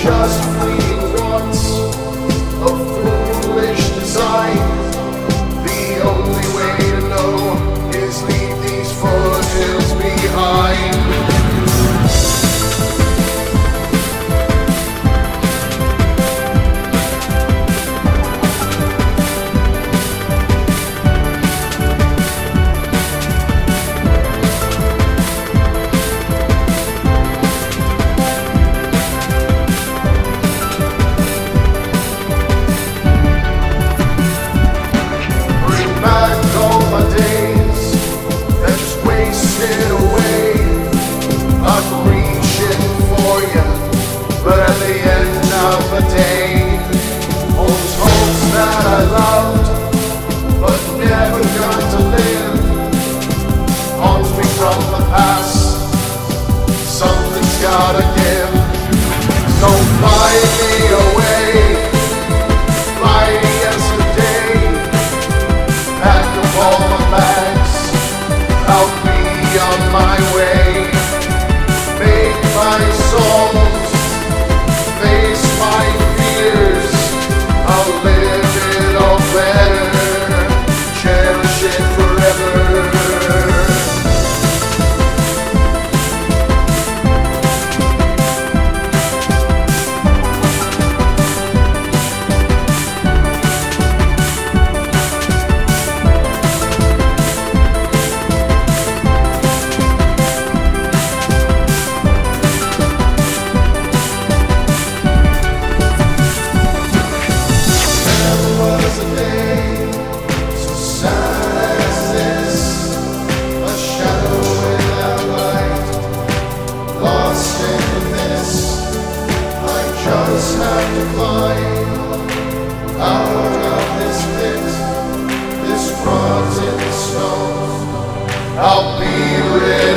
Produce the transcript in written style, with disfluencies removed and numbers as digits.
just fleeting wants of foolish design. The only way to know is leave these foothills behind. But at the end of the day, those hopes that I loved but never got to live haunts me from the past. Something's gotta give. So fly me away, fly me yesterday. Pack up all my bags, I'll be on my way. Make my soul face my fears, I'll live it all better, cherish it forever. Just have to climb out of this pit, this rotten stone. I'll be ready.